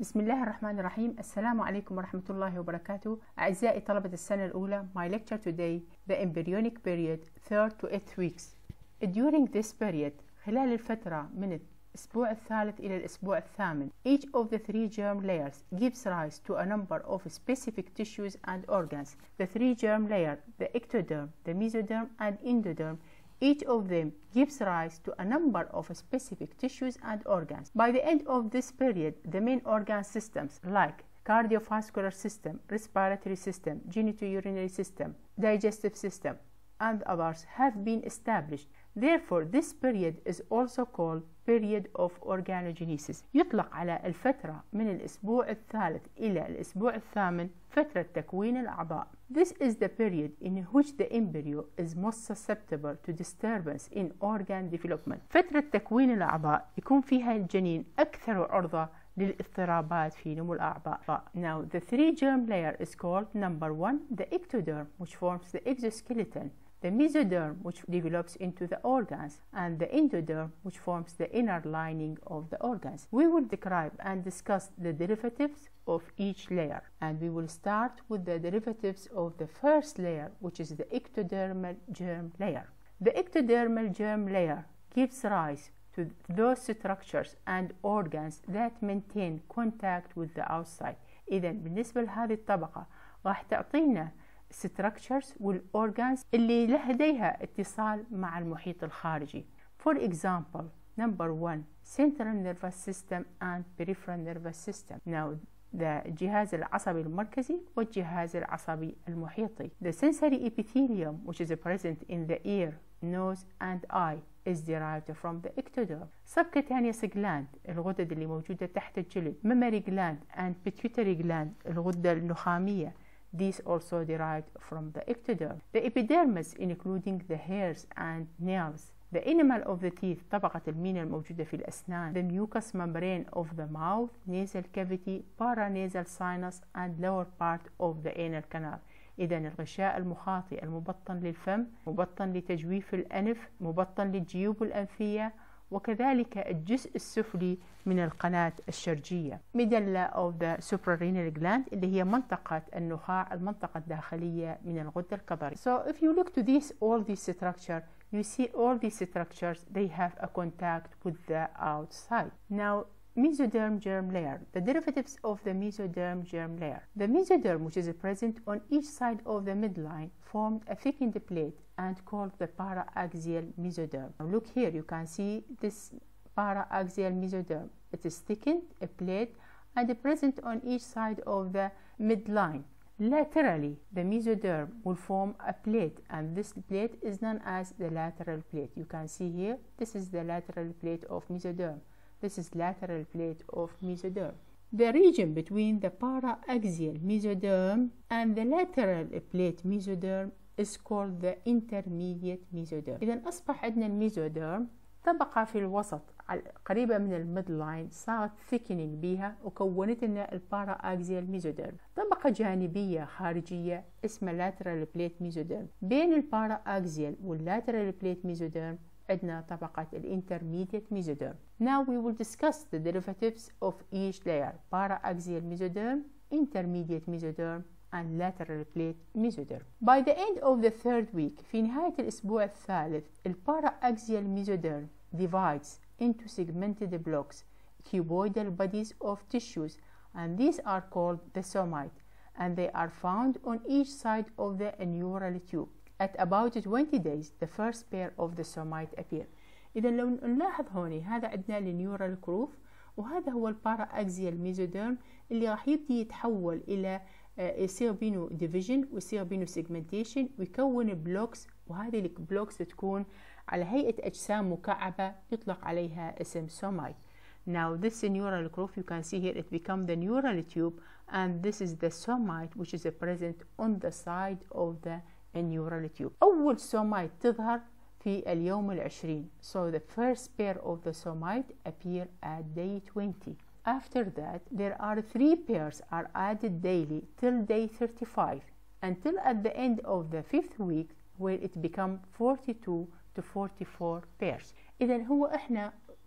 بسم الله الرحمن الرحيم. السلام عليكم ورحمة الله وبركاته. أعزائي طلبة السنة الأولى, my lecture today, the embryonic period 3rd to 8th weeks. During this period, خلال الفترة من الأسبوع الثالث إلى الأسبوع الثامن, each of the three germ layers gives rise to a number of specific tissues and organs. The three germ layers, the ectoderm, the mesoderm, and endoderm, each of them gives rise to a number of specific tissues and organs. By the end of this period, the main organ systems like cardiovascular system, respiratory system, genitourinary system, digestive system, and others have been established. Therefore, this period is also called period of organogenesis. يطلق على الفترة من الأسبوع الثالث إلى الأسبوع الثامن فترة تكوين الأعضاء. This is the period in which the embryo is most susceptible to disturbance in organ development. فترة تكوين الأعضاء يكون فيها الجنين أكثر عرضة للاضطرابات في نمو الأعضاء. Now, the three germ layer is called number 1, the ectoderm, which forms the exoskeleton, the mesoderm, which develops into the organs, and the endoderm, which forms the inner lining of the organs. We will describe and discuss the derivatives of each layer, and we will start with the derivatives of the first layer, which is the ectodermal germ layer. The ectodermal germ layer gives rise to those structures and organs that maintain contact with the outside. إذن بالنسبة لهذه الطبقة راح تعطينا structures والorgans اللي لديها اتصال مع المحيط الخارجي. For example, number 1, central nervous system and peripheral nervous system. Now, the الجهاز العصبي المركزي والجهاز العصبي المحيطي. The sensory epithelium, which is present in the ear, nose, and eye, is derived from the ectoderm. Subcutaneous gland, الغدد اللي موجودة تحت الجلد. Mammary gland and pituitary gland, الغدة النخامية. These also derived from the ectoderm. The epidermis, including the hairs and nails. The enamel of the teeth, طبقة المينا الموجودة في الأسنان. The mucous membrane of the mouth, nasal cavity, paranasal sinus, and lower part of the anal canal. إذن الغشاء المخاطي المبطن للفم، مبطن لتجويف الأنف، مبطن للجيوب الأنفية، وكذلك الجزء السفلي من القناة الشرجية. medulla of the suprarenal gland اللي هي منطقة النخاع، المنطقة الداخلية من الغدة الكظرية. So if you look to all these structures, you see all these structures, they have a contact with the outside. Now, mesoderm germ layer, the derivatives of the mesoderm germ layer. The mesoderm, which is present on each side of the midline, formed a thickened plate and called the paraaxial mesoderm. Now look here, you can see this paraaxial mesoderm. It is thickened, a plate, and present on each side of the midline. Laterally, the mesoderm will form a plate, and this plate is known as the lateral plate. You can see here, this is the lateral plate of mesoderm. This is lateral plate of mesoderm. The region between the paraaxial mesoderm and the lateral plate mesoderm is called the intermediate mesoderm. إذا أصبح عندنا الميزوديرم طبقة في الوسط قريبة من الميدلاين، صارت thickening بيها وكونت لنا البارaaxial mesoderm. طبقة جانبية خارجية اسمها lateral plate mesoderm. بين البارaaxial والlateral plate mesoderm عندنا طبقة intermediate mesoderm. Now we will discuss the derivatives of each layer: paraaxial mesoderm, intermediate mesoderm, and lateral plate mesoderm. By the end of the third week, في نهاية الأسبوع الثالث, paraaxial mesoderm divides into segmented blocks, cuboidal bodies of tissues, and these are called the somite, and they are found on each side of the neural tube. At about 20 days, the first pair of the somite appear. إذا لو نلاحظ هوني هذا عندنا النيورال كروف، وهذا هو البارaaxial mesoderm اللي راح يبدي يتحول إلى يصير بينه division ويصير بينه segmentation ويكون بلوكس، وهذه البلوكس تكون على هيئة أجسام مكعبة يطلق عليها اسم somite. Now this neural groove, you can see here, it becomes the neural tube, and this is the somite which is present on the side of the neural tube. أول somite تظهر في اليوم العشرين. So the first pair of the somite appear at day 20. After that, there are 3 pairs are added daily till day 35, until at the end of the 5th week, where it becomes 42 to 44 pairs. إذن هو إحنا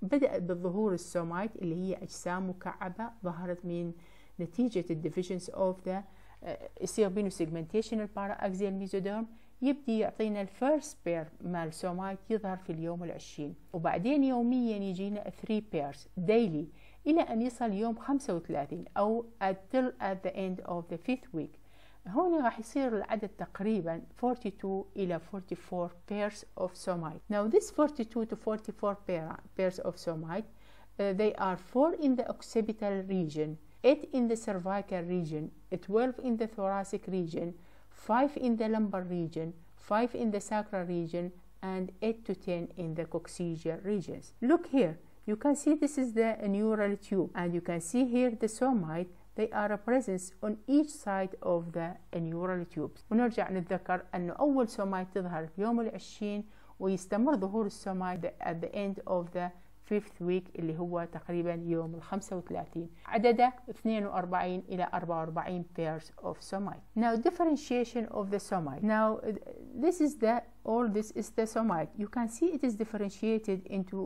بدأت بالظهور السومايت اللي هي أجسام مكعبة ظهرت من نتيجة الديفيجنز اوف ذا يصير بينه سيجمنتيشن البارا اكزيال ميزوديرم، يبدي يعطينا الفيرست بير مال سومايت يظهر في اليوم ال20، وبعدين يوميا يجينا 3 بيرز ديلي إلى أن يصل يوم 35 أو until at the end of the 5th week. هون راح يصير العدد تقريبا 42 إلى 44 pairs of somite. Now this 42 to 44 pairs of somite, they are 4 in the occipital region, 8 in the cervical region, 12 in the thoracic region, 5 in the lumbar region, 5 in the sacral region, and 8 to 10 in the coccygeal regions. Look here, you can see this is the neural tube, and you can see here the somite. They are a presence on each side of the neural tubes. ونرجع نتذكر أنه أول سومايت تظهر في يوم ال20 ويستمر ظهور السومايت at the end of the 5th week اللي هو تقريبا يوم ال35. عدده 42 إلى 44 pairs of somite. Now differentiation of the somite. Now this is the somite. You can see it is differentiated into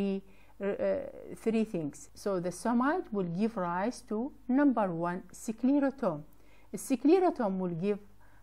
three things. So the somite will give rise to number 1, sclerotome. The sclerotome will give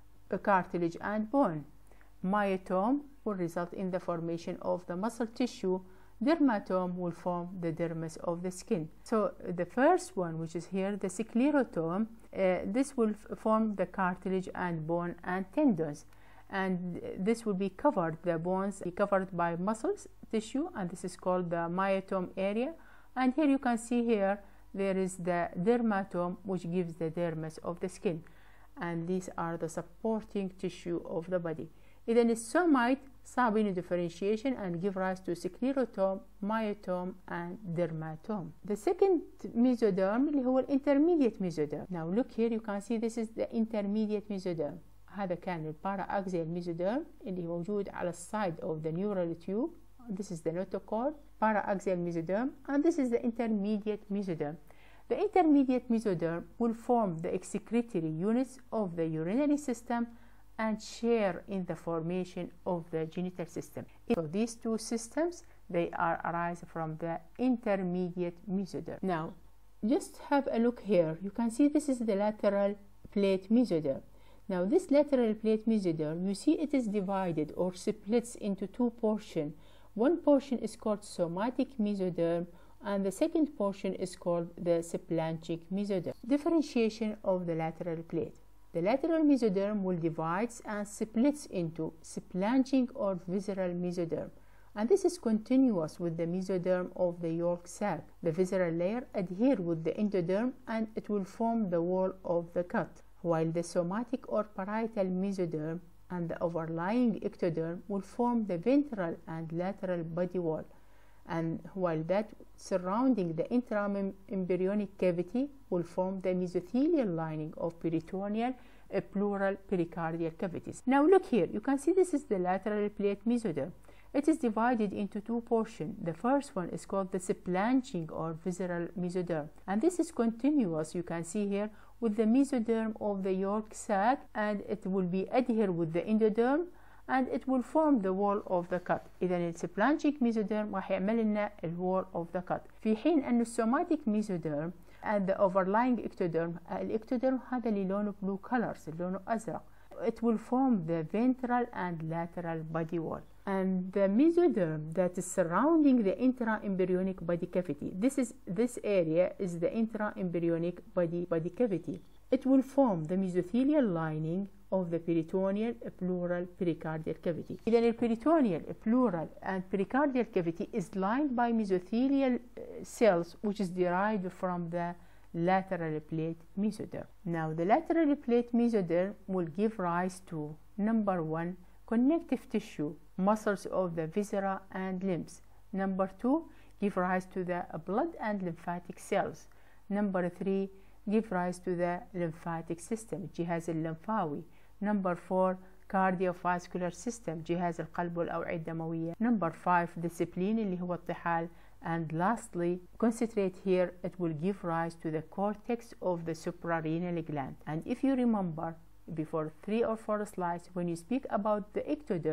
a cartilage and bone. Myotome will result in the formation of the muscle tissue. Dermatome will form the dermis of the skin. So the first one, which is here, the sclerotome, this will form the cartilage and bone and tendons, and this will be covered, the bones be covered by muscles tissue, and this is called the myotome area. And here you can see here there is the dermatome, which gives the dermis of the skin, and these are the supporting tissue of the body. إذن السومايت صار بينه differentiation and give rise to sclerotome, myotome and dermatome. The second mesoderm اللي هو intermediate mesoderm. Now look here, you can see this is the intermediate mesoderm. هذا كان البارا اكزيال ميزوديرم اللي موجود على السايد of the neural tube. This is the notochord, para axial mesoderm, and this is the intermediate mesoderm. The intermediate mesoderm will form the excretory units of the urinary system and share in the formation of the genital system. So these two systems, they arise from the intermediate mesoderm. Now just have a look here. You can see this is the lateral plate mesoderm. Now this lateral plate mesoderm, you see it is divided or splits into two portions. One portion is called somatic mesoderm, and the second portion is called the symplangic mesoderm. Differentiation of the lateral plate. The lateral mesoderm will divide and splits into symplangic or visceral mesoderm, and this is continuous with the mesoderm of the yolk sac. The visceral layer adhere with the endoderm and it will form the wall of the cut, while the somatic or parietal mesoderm and the overlying ectoderm will form the ventral and lateral body wall, and while that surrounding the intra-embryonic cavity will form the mesothelial lining of peritoneal, pleural, pericardial cavities. Now look here, you can see this is the lateral plate mesoderm. It is divided into two portions. The first one is called the symplangic or visceral mesoderm, and this is continuous, you can see here, with the mesoderm of the yolk sac, and it will be adhere with the endoderm and it will form the wall of the cut. إذا السيبلانجيك mesoderm راح يعمل لنا الwall of the cut، في حين أن السوماتيك mesoderm and the overlying ectoderm، الإكتوديرم هذا اللي لونه blue colors، لونه أزرق، it will form the ventral and lateral body wall. And the mesoderm that is surrounding the intra-embryonic body cavity, this area is the intra-embryonic body cavity. It will form the mesothelial lining of the peritoneal, pleural, pericardial cavity. Then the peritoneal, pleural, and pericardial cavity is lined by mesothelial cells, which is derived from the lateral plate mesoderm. Now, the lateral plate mesoderm will give rise to number 1, connective tissue, muscles of the viscera and limbs. Number 2, give rise to the blood and lymphatic cells. Number 3, give rise to the lymphatic system، الجهاز اللمفاوي. Number 4, cardiovascular system، جهاز القلب والأوعية الدموية. Number 5, discipline اللي هو الطحال. And lastly, concentrate here, it will give rise to the cortex of the suprarenal gland. And if you remember, before 3 or 4 slides, when you speak about the ectoderm,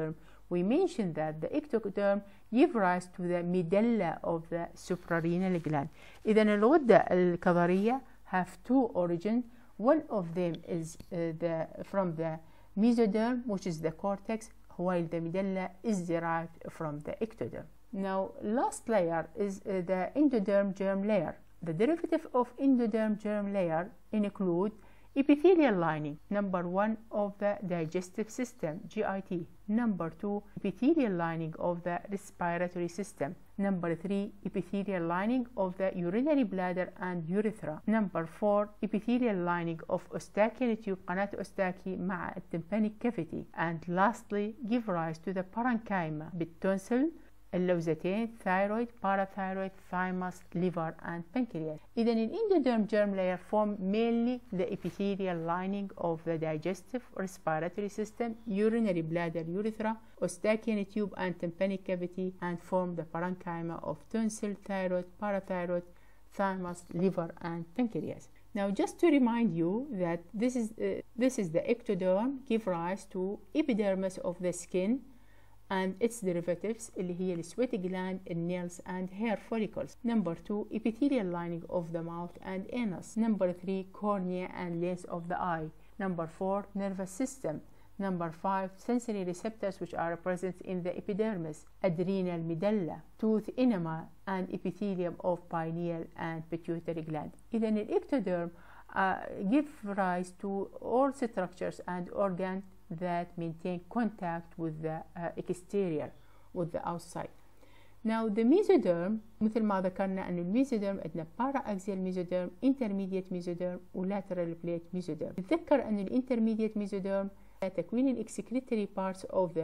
we mentioned that the ectoderm give rise to the medulla of the suprarenal gland. إذا الغدة الكظرية have two origins. One of them is from the mesoderm, which is the cortex, while the medulla is derived from the ectoderm. Now, last layer is the endoderm germ layer. The derivative of endoderm germ layer include epithelial lining, number 1 of the digestive system, GIT, number 2 epithelial lining of the respiratory system, number 3 epithelial lining of the urinary bladder and urethra, number 4 epithelial lining of Eustachian tube, قناة أوستاكي مع tympanic cavity, and lastly give rise to the parenchyma بالتونسل, اللوزتين, thyroid, parathyroid, thymus, liver, and pancreas. إذا endoderm germ layer form mainly the epithelial lining of the digestive, respiratory system, urinary bladder, urethra, Eustachian tube, and tympanic cavity, and form the parenchyma of tonsil, thyroid, parathyroid, thymus, liver, and pancreas. Now, just to remind you that this is the ectoderm give rise to epidermis of the skin and its derivatives اللي هي sweat gland, nails, and hair follicles. Number 2 epithelial lining of the mouth and anus. Number 3 cornea and lens of the eye. Number 4 nervous system. Number 5 sensory receptors which are present in the epidermis, adrenal medulla, tooth enema, and epithelium of pineal and pituitary gland. إذا الectoderm give rise to all structures and organs that maintain contact with the exterior, with the outside. Now the mesoderm مثل ما ذكرنا أن الميزوديرم عندنا paraaxial mesoderm, intermediate mesoderm و lateral plate mesoderm. نتذكر أن الانترميديت mesoderm تكوين الإكسكريتري parts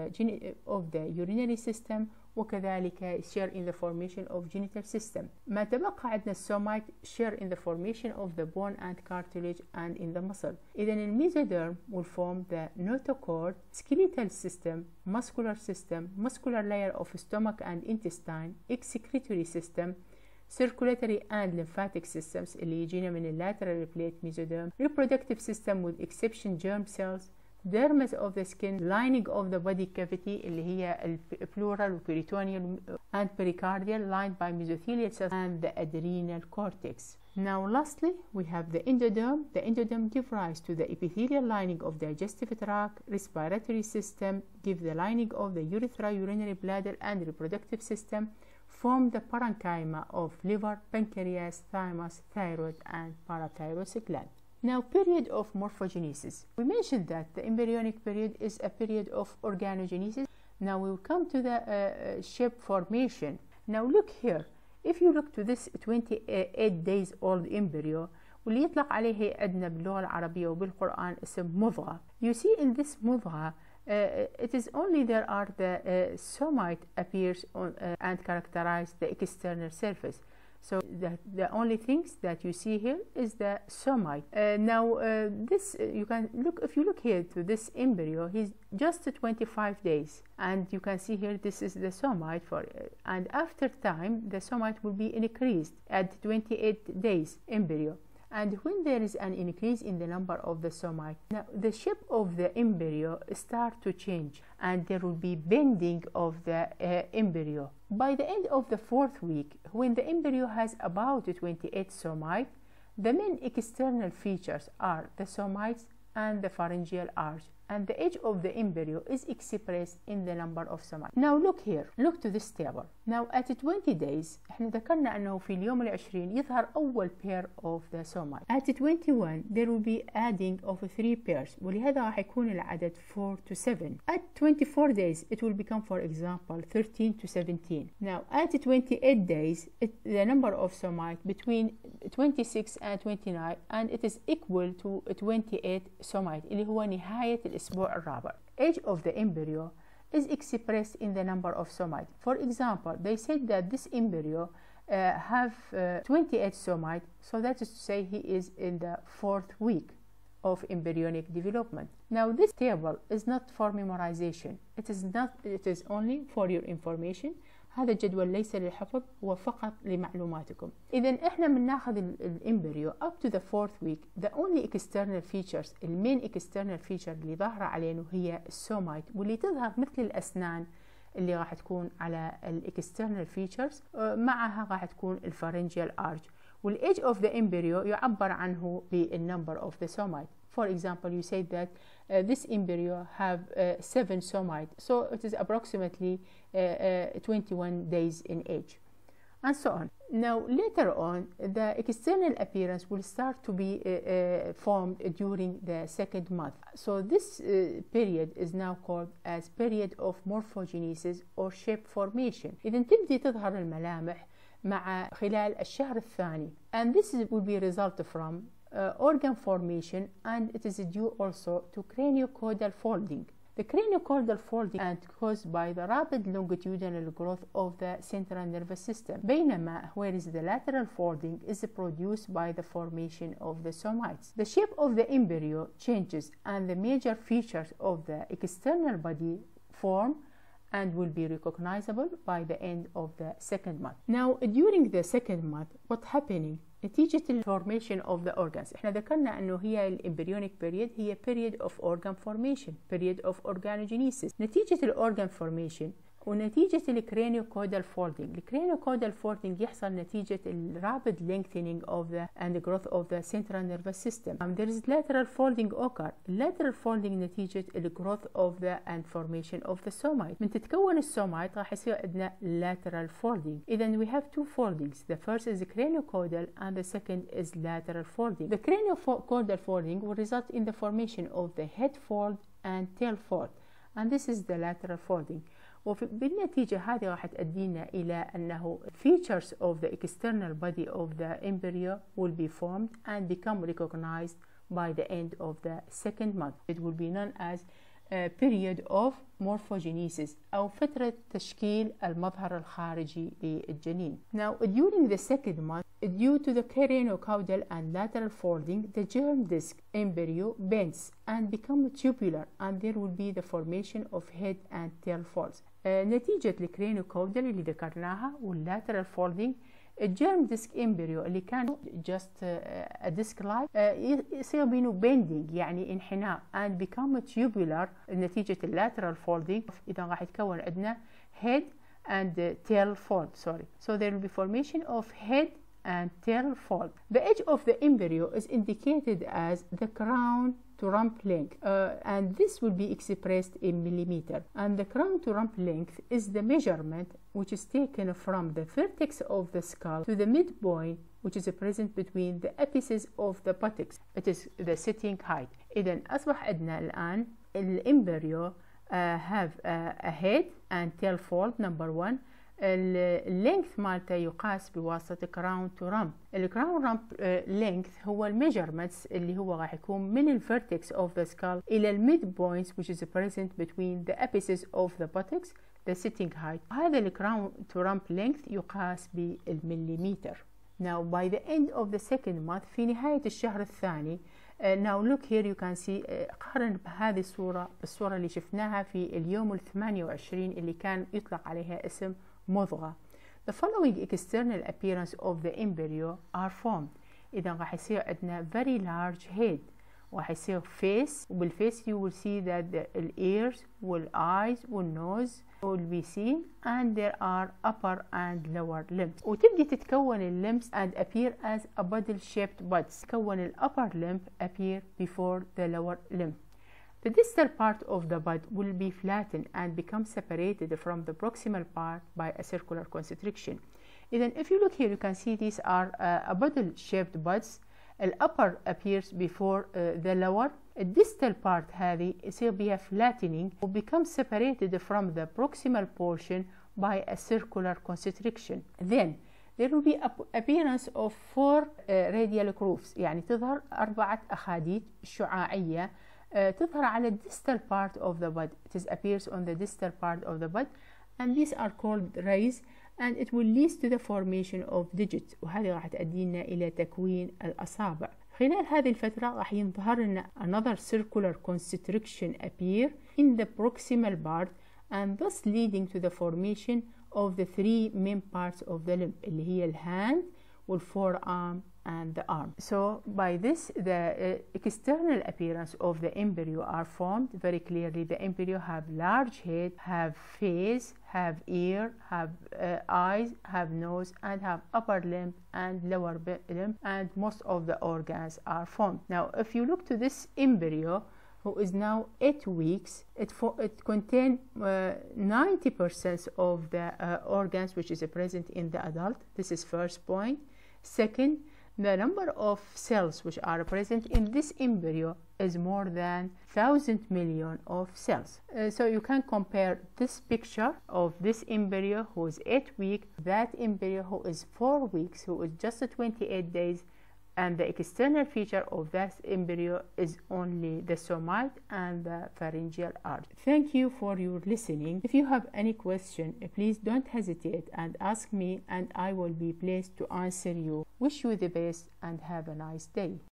of the urinary system وكذلك share in the formation of genital system. ما تبقى عندنا السومايت share in the formation of the bone and cartilage and in the muscle. إذن الميزوديرم will form the notochord, skeletal system, muscular system, muscular layer of stomach and intestine, excretory system, circulatory and lymphatic systems اللي يجينا من lateral plate mesoderm, reproductive system with exception germ cells, dermis of the skin, lining of the body cavity اللي هي pleural peritoneal and pericardial lined by mesothelial cells, and the adrenal cortex. Now lastly we have the endoderm. The endoderm give rise to the epithelial lining of digestive tract, respiratory system, give the lining of the urethra, urinary bladder, and reproductive system, form the parenchyma of liver, pancreas, thymus, thyroid, and parathyroid gland. Now, period of morphogenesis. We mentioned that the embryonic period is a period of organogenesis. Now we will come to the shape formation. Now look here. If you look to this 28 days old embryo, واللي يطلق عليه عندنا باللغة العربية وبالقرآن اسم مضغة. You see in this مضغة, it is only there are the somite appears on, and characterize the external surface. So the only things that you see here is the somite. This you can look, if you look here to this embryo, he's just 25 days, and you can see here this is the somite for, and after time the somite will be increased at 28 days embryo. And when there is an increase in the number of the somite, now the shape of the embryo start to change, and there will be bending of the embryo. By the end of the 4th week, when the embryo has about 28 somite, the main external features are the somites and the pharyngeal arch, and the age of the embryo is expressed in the number of somites. Now look here, look to this table. Now at 20 days احنا ذكرنا انه في اليوم ال20 يظهر اول pair of the somite. At 21 there will be adding of 3 pairs, ولهذا راح يكون العدد 4 to 7. At 24 days it will become, for example, 13 to 17. Now at 28 days the number of somite between 26 and 29, and it is equal to 28 somite اللي هو نهاية الأسبوع الرابع. Age of the embryo is expressed in the number of somite. For example, they said that this embryo have 28 somite, so that is to say he is in the 4th week of embryonic development. Now this table is not for memorization. It is only for your information, هذا الجدول ليس للحفظ، هو فقط لمعلوماتكم. إذا إحنا بناخذ الإمبريو up to the 4th week. The only external features، المين external feature اللي ظاهرة علينا هي السومايت، واللي تظهر مثل الأسنان اللي راح تكون على الاكسترنال فيتشرز، معها راح تكون الفارنجيال ارج. والايج اوف ذا امبريو يعبر عنه بالنمبر اوف ذا سومايت. For example, you say that this embryo have 7 somites, so it is approximately 21 days in age, and so on. Now, later on, the external appearance will start to be formed during the 2nd month. So this period is now called as period of morphogenesis or shape formation. إذن تبدي تظهر الملامح مع خلال الشهر الثاني. And this will be result from organ formation, and it is due also to craniocaudal folding. The craniocaudal folding is caused by the rapid longitudinal growth of the central nervous system, بينما whereas the lateral folding is produced by the formation of the somites. The shape of the embryo changes, and the major features of the external body form and will be recognizable by the end of the 2nd month. Now, during the 2nd month, what's happening? نتيجة الفورميشن of the organs. احنا ذكرنا انه هي الامبريونيك period هي period of organ formation, period of organogenesis. نتيجة الorgan formation ونتيجة الكرانيوكودال فولدنج. الكرانيوكودال فولدنج يحصل نتيجة rapid lengthening of the and growth of the central nervous system. There is lateral folding occur. lateral folding نتيجة growth of the and formation of the somite. من تتكون السومايت راح يصير عندنا lateral folding. إذا we have two foldings. The first is craniocaudal and the second is lateral folding. The craniocaudal folding will result in the formation of the head fold and tail fold, and this is the lateral folding. وبالنتيجة هذه راح تؤدينا إلى أنه features of the external body of the embryo will be formed and become recognized by the end of the 2nd month. It will be known as a period of morphogenesis أو فترة تشكيل المظهر الخارجي للجنين. Now, during the 2nd month, due to the craniocaudal and lateral folding, the germ disc embryo bends and become tubular, and there will be the formation of head and tail folds. نتيجة الكرانيوكاودال اللي ذكرناها واللاترال فولدينج، الجيرم ديسك امبريو اللي كان just a disc like يصير بينه bending يعني انحناء and become tubular نتيجة اللاترال فولدينج. إذا راح يتكون عندنا head and tail fold. So there will be formation of head and tail fold. The edge of the embryo is indicated as the crown to rump length, and this will be expressed in millimeter. And the crown to rump length is the measurement which is taken from the vertex of the skull to the midpoint which is present between the apices of the buttocks. It is the sitting height. إذا أصبح عندنا الآن الإمبريو have a head and tail fold number 1. اللينث مالته يقاس بواسطة crown to rump. الكراون رامب length هو الميجرمنتس اللي هو راح يكون من الفيرتكس of the skull إلى الميد points which is present between the apices of the buttocks, the sitting height. هذا الكراون to rump length يقاس بالمليمتر. Now by the end of the 2nd month في نهاية الشهر الثاني now look here you can see قارن بهذه الصورة بالصورة اللي شفناها في اليوم 28 اللي كان يطلق عليها اسم مضغة. The following external appearance of the embryo are formed. إذا راح يصير عندنا very large head، راح يصير face، وبالفيس you will see that the ears والeyes والnose will be seen, and there are upper and lower limbs. وتبدي تتكون limbs and appear as a bottle shaped buds. تكون upper limb appear before the lower limb. The distal part of the bud will be flattened and become separated from the proximal part by a circular constriction. Then if you look here, you can see these are a bottle-shaped buds. The upper appears before the lower. The distal part هذه يصير بها flattening and become separated from the proximal portion by a circular constriction. Then there will be appearance of 4 radial grooves، يعني تظهر 4 أخاديد شعاعية تظهر على distal part of the bud. It appears on the distal part of the bud, and these are called rays, and it will lead to the formation of digits. وهذه راح تؤدينا إلى تكوين الأصابع. خلال هذه الفترة راح يظهر لنا another circular constriction appear in the proximal part, and thus leading to the formation of the three main parts of the limb اللي هي الهاند والforearm and the arm. So by this the external appearance of the embryo are formed very clearly. The embryo have large head, have face, have ear, have eyes, have nose, and have upper limb and lower limb, and most of the organs are formed. Now if you look to this embryo, who is now 8 weeks, it contains 90% of the organs which is present in the adult. This is first point. Second, the number of cells which are present in this embryo is more than 1,000 million of cells. So you can compare this picture of this embryo who is 8 weeks, that embryo who is 4 weeks, who is just 28 days, and the external feature of that embryo is only the somoid and the pharyngeal arch. Thank you for your listening. If you have any question, please don't hesitate and ask me, and I will be pleased to answer you. Wish you the best and have a nice day.